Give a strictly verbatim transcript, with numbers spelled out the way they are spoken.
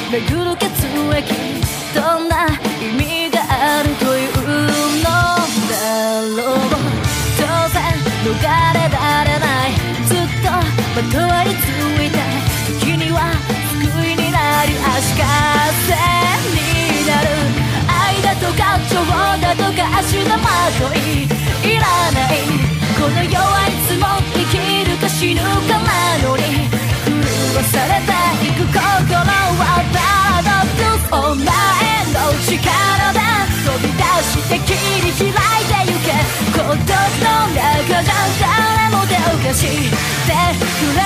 巡る血液どんな意味があるというのだろう。当然逃れられない、ずっとまとわりついて時には救いになり足かせになる。愛だとか情だとか足手まといいらない。この世はいつも生きるか死ぬかなのに狂わされていく心はパラドックス。お前の力で飛び出して切り開いてゆけ。孤独の中じゃ誰も手を貸してくれ